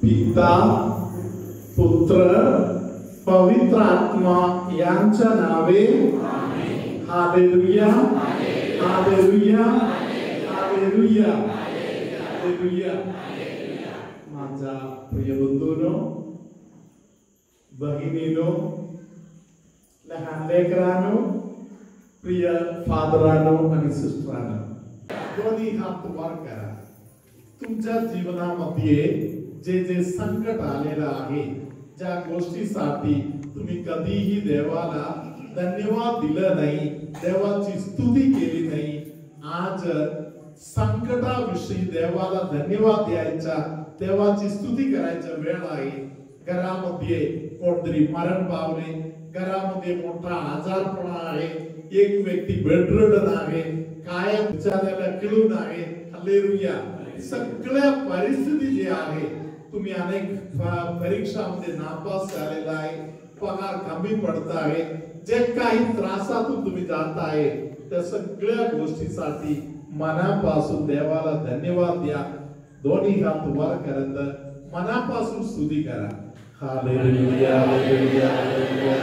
पिता पुत्र पवित्र आत्मा यांच्या नावे हालेलुया हालेलुया हालेलुया हालेलुया. माझा प्रिय बंधूंनो, भगिनीनो, लहान लेकरांनो, प्रिय फादरांनो आणि सिस्टरांनो, दोन्ही हात वर करा. तुमच्या जीवनामध्ये जे जे संकट आलेलं आहे, ज्या गोष्टीसाठी तुम्ही कधीही देवाला धन्यवाद दिलं नाही, देवाची स्तुती केली नाही, आज संकटाविषयी देवाला धन्यवाद द्यायचा, देवाची स्तुती करायचा वेळ आहे. घरामध्ये कोणतरी मरण पावले, घरामध्ये मोठा आजारपणा आहे, एक व्यक्ती बेडरिडन आहे, कायम विचारायला किळून आहे. हालेलुया. सगळ्या परिस्थिती जे आहे, तुम्ही अनेक परीक्षांमध्ये नापास झालेला आहे, पगार कमी पडत आहे, जे काही त्रासातून तुम्ही जात आहे, त्या सगळ्या गोष्टीसाठी मनापासून देवाला धन्यवाद द्या. दोन्ही हात वर करत मनापासून स्तुती करा. Hallelujah hallelujah hallelujah.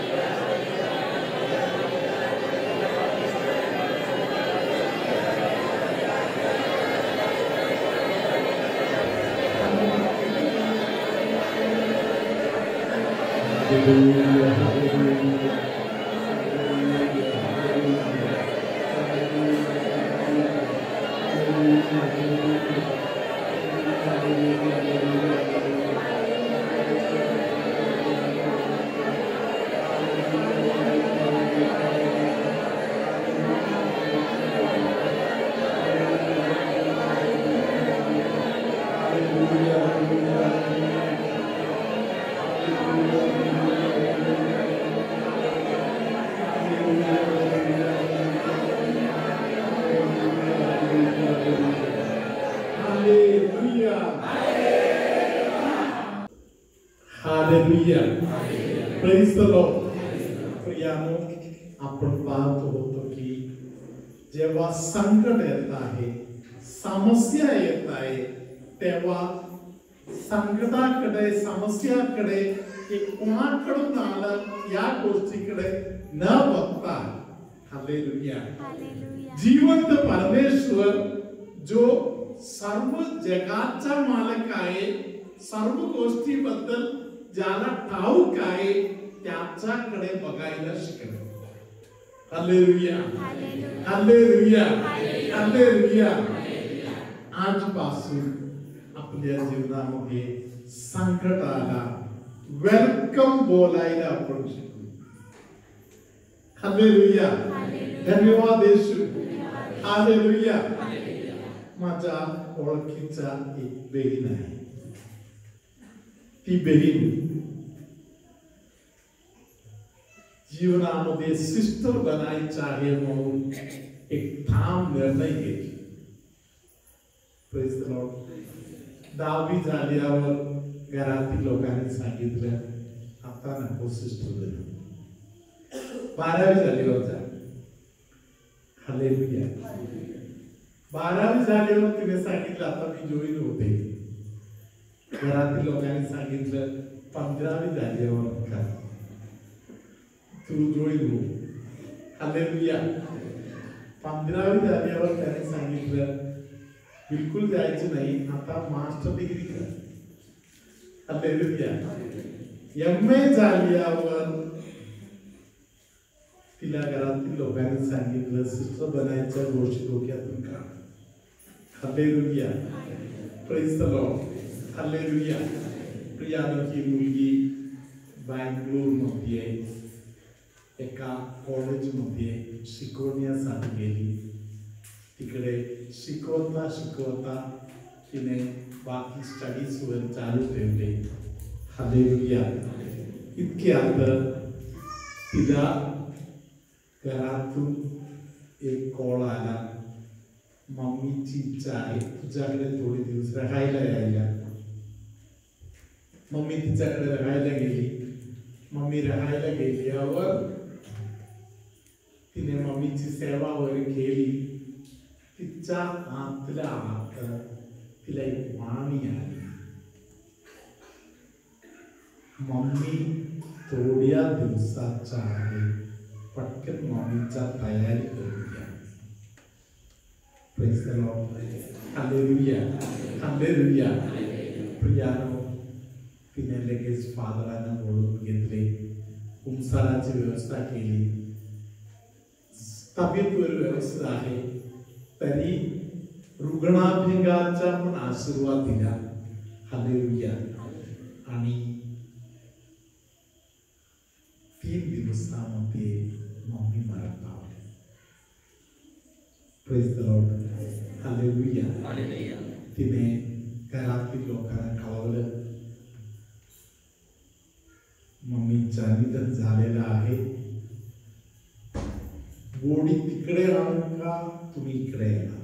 Hallelujah. Praise the Lord. प्रियानो, आपण पाहत होतो की जेव्हा संकट येत आहे, समस्या येत आहे, तेव्हा संकटाकडे, समस्याकडे कोणाकडून आलं या गोष्टीकडे न बघता, हालेलुया, जिवंत परमेश्वर जो सर्व जगाचा मालक आहे, सर्व गोष्टीबद्दल ज्याला ठाऊक आहे, त्याच्याकडे बघायला शिकलो. Hallelujah hallelujah hallelujah. आजपासून आपल्या जीवनामध्ये संकटाला वेलकम बोलायला आपण शिकू. हालेलुया. धन्यवाद येशू. हालेलुया. माझ्या ओळखीचा एक बहीण आहे. ती बहीण जीवनामध्ये सिस्टर बनायचं आहे म्हणून एक ठाम निर्णय घेतला. Praise the Lord. 10वी झाल्यावर घरातील लोकांनी सांगितलं, आता नको सिस्टर बनू. 12वी झाल्यावर जा. हालेलुया. 12वी झाल्यावर तिने सांगितलं, आता मी जॉईन होते. घरातील लोकांनी सांगितलं, 15वी झाल्यावर का तू जॉईन हो. हालेलुया. 15वी झाल्यावर त्याने सांगितलं, बिलकुल जायचं नाही, आता मास्टर डिग्री कर. हालेलुया. MA झाल्यावर तिला घरातील लोकांनी सांगितलं, सिस्टर बनायच्या गोष्टी डोक्यातून काढ. Hallelujah. Praise the Lord. Hallelujah. प्रियानो, ही मुलगी बंगलोर मध्ये एका कॉलेजमध्ये शिकवण्यासाठी गेली. तिकडे शिकवता शिकवता तिने बाकी स्टडीज वर चालू ठेवले. हालेलुया. इतक्यात तिला घरातून एक कॉल आला, मम्मीची इच्छा आहे तुझ्याकडे थोडे दिवस राहायला यायला. मम्मी तिच्याकडे राहायला गेली. मम्मी राहायला गेल्यावर तिने मम्मीची सेवा वगैरे केली. तिच्या आतल्या आत तिला एक वाणी आली. मम्मी थोड्या दिवसाच्या आहे, पटकन मम्मीच्या तयारी करूया. Praise the Lord. Hallelujah. Hallelujah. प्रियानो, तिने लगेच फादरांना बोलवून घेतले, कुंसाराची व्यवस्था केली. तब्येतवर व्यवस्थित आहे तरी रुग्णाभिंगाचा पण आशीर्वाद दिला. हालेलुया. आणि 3 दिवसामध्ये मम्मी मरण पावली. Praise the Lord. हालेलुया. तिने घरातील लोकांना कळवलं, मम्मीचं निधन झालेलं आहे. गोडी तिकडे आणू का तुम्ही इकडे येणार.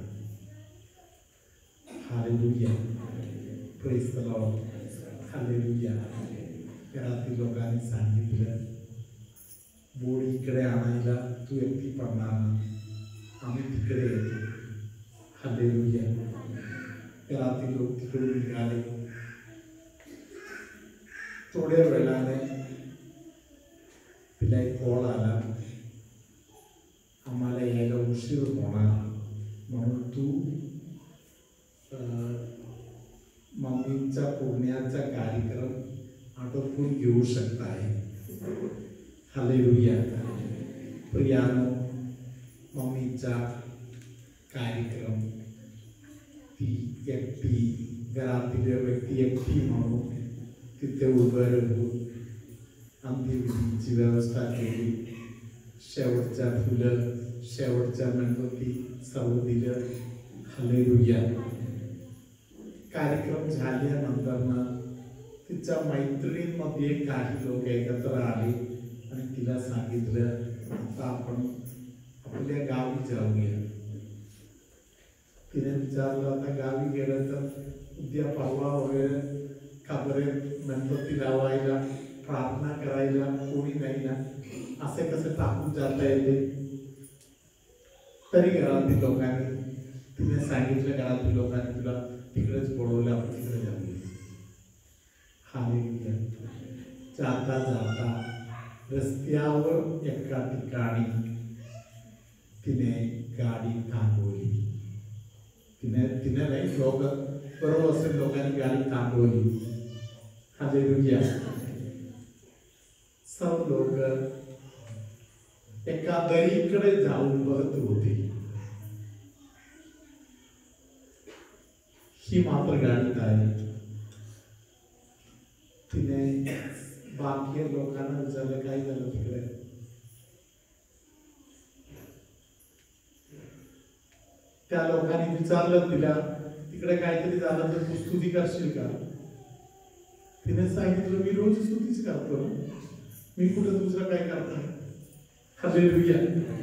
Hallelujah. Praise the Lord. Hallelujah. घरातील लोकांनी सांगितलं, गोडी इकडे आणायला तू एकटी पडणार ना, आम्ही तिकडे येतो. हालेलुया. घरातील लोक तिकडे निघाले. थोड्या वेळाने तिला एक कॉल आला, आम्हाला यायला उशीर होणार म्हणून तू मम्मीचा पुण्याचा कार्यक्रम आटोपून घेऊ शकता आहे. हालेलुया. प्रियानो, मम्मीचा कार्यक्रम ती एकटी, घरातील व्यक्ती एकटी म्हणून तिथे उभं राहून अंत्यविधीची व्यवस्था केली. शेवटच्या फुलं, शेवटच्या मेणबत्ती सर्व दिलं. हालेलुया. कार्यक्रम झाल्यानंतर तिच्या मैत्रिणींमध्ये काही लोक एकत्र आले आणि तिला सांगितलं, आता आपण आपल्या गावी जाऊया. तिने विचारलं, आता गावी गेलं तर उद्या परवा वगैरे खबरे मेणबत्ती लावायला, प्रार्थना करायला कोणी नाही ना, असे कसे टाकून जाता येते. तरी घरातील लोकांनी, तिने सांगितलं घरातील लोकांनी, तुला तिकडेच बोलवलं, आपण तिकडे जाऊया. हालेलुया. जाता जाता रस्त्यावर एका ठिकाणी तिने गाडी थांबवली. तिने नाही, लोक बरोबर असेल, लोकांनी गाडी थांबवली. हालेलुया. सर्व लोक एका दरीकडे जाऊन बघत होते. ही मात्र गाडीत आहे. तिने बाकी लोकांना विचारलं, काय झालं तिकडे. त्या लोकांनी विचारलं तिला, तिकडे काहीतरी झालं तर तू स्तुती करशील का. तिने सांगितलं, मी रोज स्तुतीच करतो, मी कुठं दुसरं काय करणार. हालेलुया.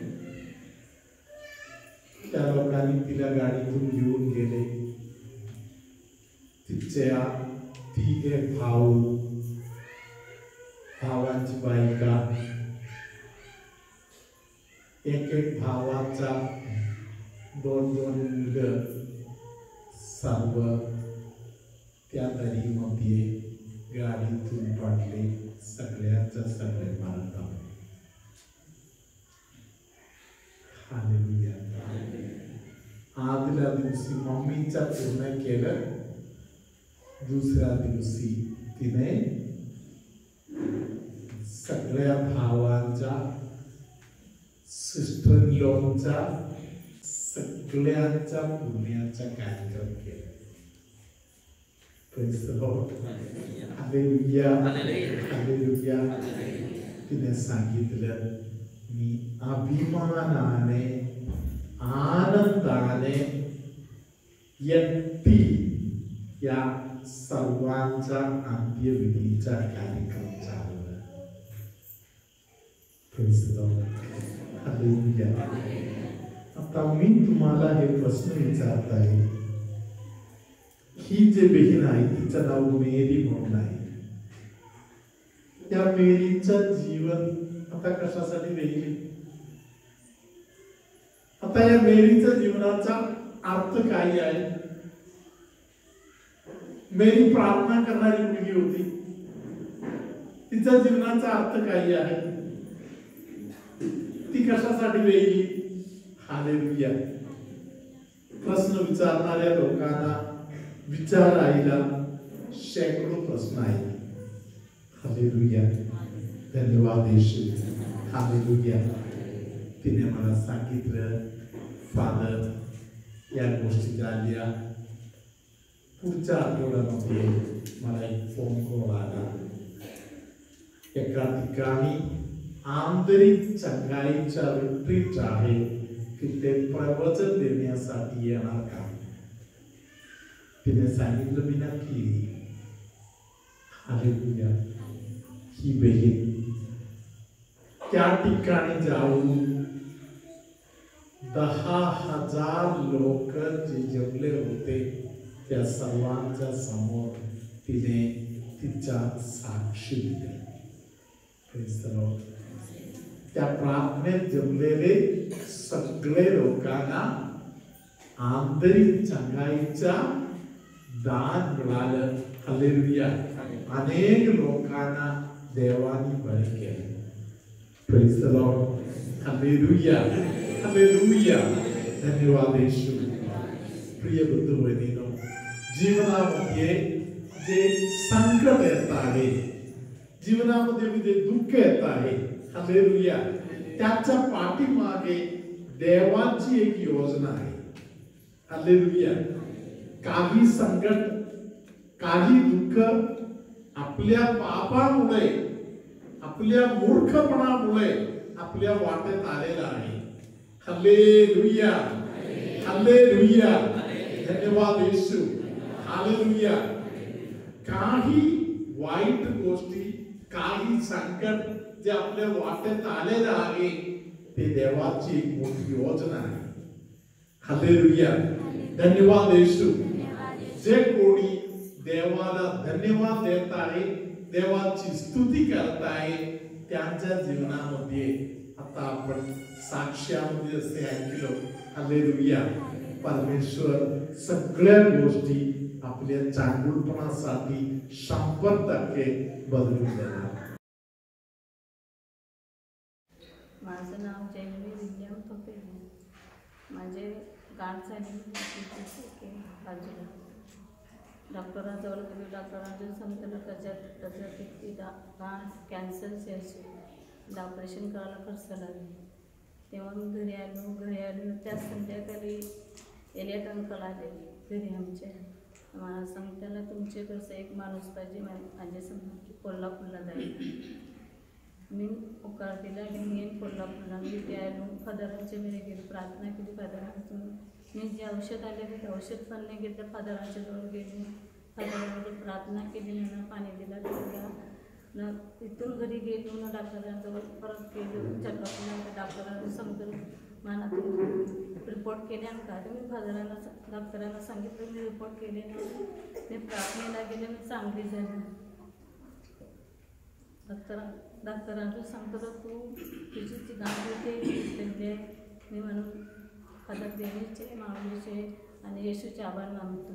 त्या लोकांनी तिला गाडीतून घेऊन गेले. तिच्या 3 भाऊ, भावांची बायका, एक भावाचा 2 मुलं, सर्व त्या दरीमध्ये गाडीतून पडले. सगळ्याच्या सगळे मरण पावले. हालेलुया. आदल्या दिवशी मम्मीच्या पूर्ण केलं, दुसऱ्या दिवशी तिने सगळ्या भावांचा, सिस्टर-इन-लॉचा, सगळ्यांचा पुण्याचा कार्यक्रम केला. Praise the Lord. Hallelujah. Hallelujah. तिने सांगितलं, मी अभिमानाने, आनंदाने एकटी या सर्वांचा अंत्यविधीचा कार्यक्रम चालवला. Praise the Lord. हालेलुया. आता मी तुम्हाला हे प्रश्न विचारत आहे, ही जे बहीण आहे तिचं नाव मेरी म्हणून आहे. त्या मेरीचं जीवन आता कशासाठी वेगळी. आता या मेरीच्या जीवनाचा अर्थ काय आहे. मेरी प्रार्थना करणारी मुलगी होती. तिच्या जीवनाचा अर्थ काही आहे, ती कशासाठी वेगळी. हालेलुया. प्रश्न विचारणाऱ्या लोकांना विचारायला शेकडो प्रश्न आहेत. हालेलुया. धन्यवाद येशू. हालेलुया. तिने मला सांगितलं, फादर या गोष्टी झाल्या, पुढच्या आठवड्यामध्ये मला एक फोन कॉल आला. एका ठिकाणी आंतरिक चंगाईचा रिट्रीट आहे, तिथे प्रवचन देण्यासाठी येणार का. तिने सांगितलं मी नक्की. हालेलुया. ही बहीण त्या ठिकाणी जाऊन 10,000 लोक जे जमले होते त्या सर्वांच्या समोर तिने तिच्या साक्षी दिली. त्या प्रार्थनेत जमलेले सगळे लोकांना आंतरिक चंगाईचा दान मिळालं. हालेलुया. अनेक लोकांना देवानी बळी केले. Praise the Lord. Hallelujah. Hallelujah. धन्यवाद येशू. प्रिय बंधू भगिनींनो, जीवनामध्ये जे संकट येत आहे, जीवनामध्ये जे दुःख येत आहे, हालेलुया, त्याच्या पाठीमागे देवाची एक योजना आहे. हालेलुया. काही संकट, काही दुःख आपल्या पापामुळे, आपल्या मूर्खपणामुळे आपल्या वाटेत आलेला आहे. हालेलुया. हालेलुया. धन्यवाद येशू. हालेलुया. काही वाईट गोष्टी, काही संकट जे आपल्या वाटेत आलेलं आहे, ते देवाची एक मोठी योजना आहे. हालेलुया. धन्यवाद येशू. जे कोणी देवाला धन्यवाद देत आहे, देवाची स्तुती करत आहे, त्यांच्या जीवनामध्ये आता आपण साक्ष्यामध्ये असे ऐकलं. हालेलुया. परमेश्वर सगळ्या गोष्टी आपल्या चांगुलपणासाठी 100% बदलून देणार. माझं नाव जयवी विल्यम पपेले. माझे गाठ झाली बाजूला. डॉक्टरांजवळ गेलो. डॉक्टरांनी सांगितलं त्याच्यात गाठ कॅन्सरची अशी, ऑपरेशन करायला खर्च लागले. तेव्हा मी घरी आलो. त्या संध्याकाळी एलियट अंकल आले घरी आमच्या. मला सांगितलं तुमच्याकडचं एक माणूस पाहिजे माझ्या समोर, कोल्हापूरला जाईल. मी होकार दिला आणि मी कोल्हापूरला मी ते आलो. फादरांच्या मी गेली, प्रार्थना केली फादरांतून. मी जे औषध आले ते औषध पण नाही घेतलं. फादरांच्या जवळ गेली, फादरांवर प्रार्थना केली, त्यांना पाणी दिला त्याला. न तिथून घरी गेलो, ना डॉक्टरांजवळ परत गेलो चेकअपला. डॉक्टरांनी समजून मला रिपोर्ट केले आणि का मी फादरांना डॉक्टरांना सांगितलं मी रिपोर्ट केले नाही. मी प्रार्थनेला गेले, मी चांगली झाली. डॉक्टरांचं सांगतो तू तुझी ती गाठ होते मी म्हणून फादर देवीचे, माऊलीचे आणि येशूचे आभार मानतो.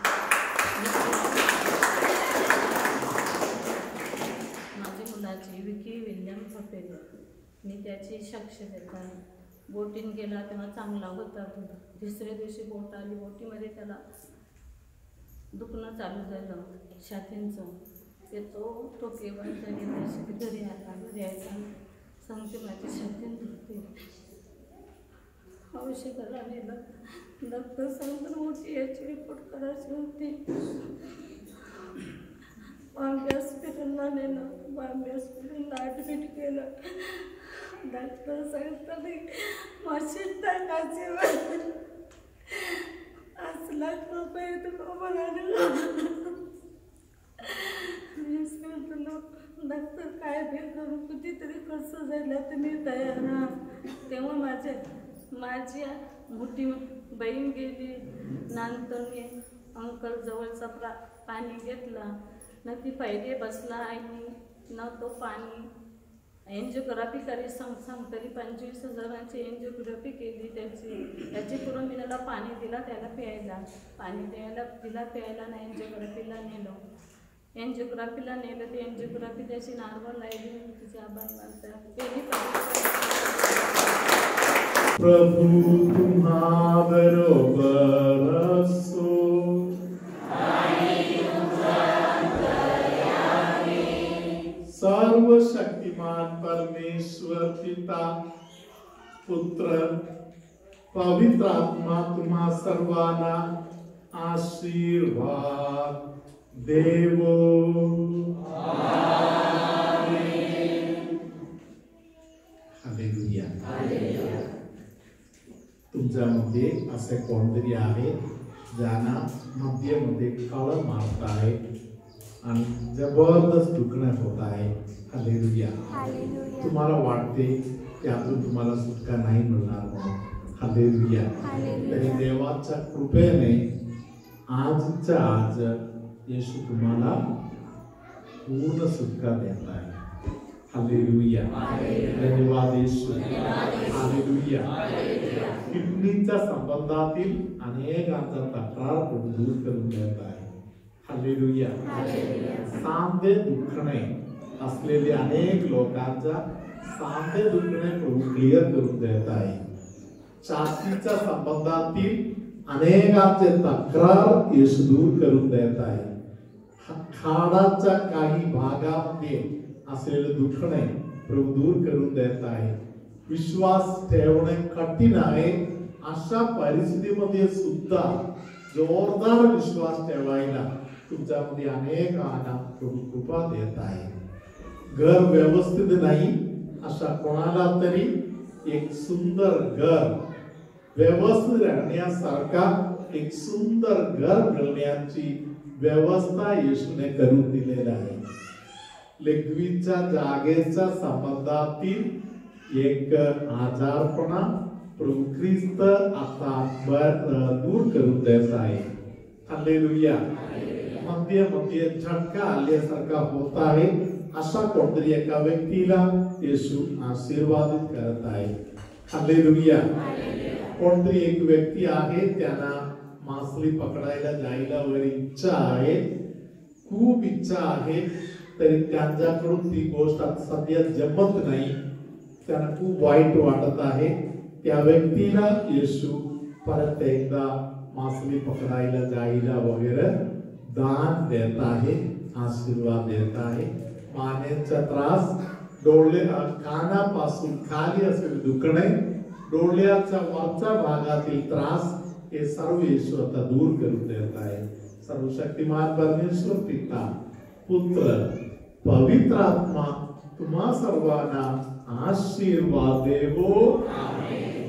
माझ्या मुलाची विकी विल्यम पपेले, मी त्याची साक्ष देतो. बोटीन गेला तेव्हा चांगला होता. दुसऱ्या दिवशी बोट आली, बोटीमध्ये त्याला दुखणं चालू झालं छातींचं. ते तो केवळ घरी आला. घरी यायचा सांगते माझी छातीन दुखते. औषधाला नेलं. डॉक्टर सांगतो मोठी याची रिपोर्ट करायची होती. बॉम्बे हॉस्पिटलला नेलं. बॉम्बे हॉस्पिटलला ॲडमिट केलं. डॉक्टर सांगतात मशीन टाकायची 5 लाख रुपये तुला म्हणाले. डॉक्टर काय फेल करू कितीतरी खर्च झाला तुम्ही तयार राहा. तेव्हा माझ्या मोठी बहीण गेली. नंतर मी अंकल जवळचा पाणी घेतला न ती पहिले बसला आणि न तो पाणी एन्जिओग्राफी करी तरी 25,000ची एन्जिओग्राफी केली त्याची करून मी त्याला पाणी दिला, त्याला प्यायला पाणी द्यायला दिला, प्यायला ना एन्जिओग्राफीला नेलो. एन्जिओग्राफीला नेलं ते एन्जिओग्राफी त्याची नॉर्मल राहिली. तिचे आभार मानतात. प्रभु तुम्हा बरोबर असो. सर्व शक्तिमान परमेश्वर पिता पुत्र पवित्र आत्मा तुम्हा सर्वांना आशीर्वाद देवो. हालेलुया. तुमच्यामध्ये असे कोणतरी आहे ज्यांना मध्ये कळ मारत आहे आणि जबरदस्त दुखणं होत आहे. हालेलुया. तुम्हाला वाटते त्यातून तुम्हाला सुटका नाही मिळणार म्हणून. हालेलुया. तरी देवाच्या कृपेने आजच्या आज येशू तुम्हाला पूर्ण सुटका देत आहे. हालेलुया. धन्यवाद येशू. हालेलुया. किडनीच्या संबंधातील अनेकांचा तक्रार दूर करून देत आहे. हालेलुया. सांधे दुखणे असलेले अनेक लोकांचा सांधे दुखणे क्लिअर करून देत आहे. छातीच्या संबंधातील अनेकांचे तक्रार येशू दूर करून देत आहे. खाडाच्या काही भागामध्ये असलेले दुखणे प्रभू दूर करून देत आहे. विश्वास ठेवणे कठीण आहे अशा परिस्थितीमध्ये सुद्धा जोरदार विश्वास ठेवायला तुमच्यामध्ये अनेकांना प्रभू कृपा देत आहे. घर व्यवस्थित नाही अशा कोणाला तरी एक सुंदर घर व्यवस्थित राहण्यासारखा एक सुंदर घर मिळण्याची व्यवस्था येशूने करून दिलेली आहे. लेखवीच्या जागेच्या संबंधातील एक आजारपणा प्रभू ख्रिस्त आता दूर करून देत आहे. हालेलुया. मध्ये झटका आल्यासारखा होत आहे अशा कोणतरी एका व्यक्तीला येशू आशीर्वादित करत आहे. हालेलुया. कोणतरी एक व्यक्ती आहे त्यांना मासळी पकडायला जायला वगैरे इच्छा आहे, खूप इच्छा आहे, तरी त्यांच्याकडून ती गोष्ट सध्या जमत नाही. त्यांना खूप वाईट वाटत आहे. त्या व्यक्तीला येशू परत एकदा मासळी पकडायला जायला वगैरे दान देत आहे, आशीर्वाद देत आहे. मानेचा त्रास, डोळे कानापासून खाली असलेले दुखणे, डोळ्याच्या वरच्या भागातील त्रास हे सर्व येशू आता दूर करून देत आहे. सर्वशक्तिमान परमेश्वर पिता पुत्र पवित्र आत्मा तुम्हा सर्वांना आशीर्वाद देवो. आमेन.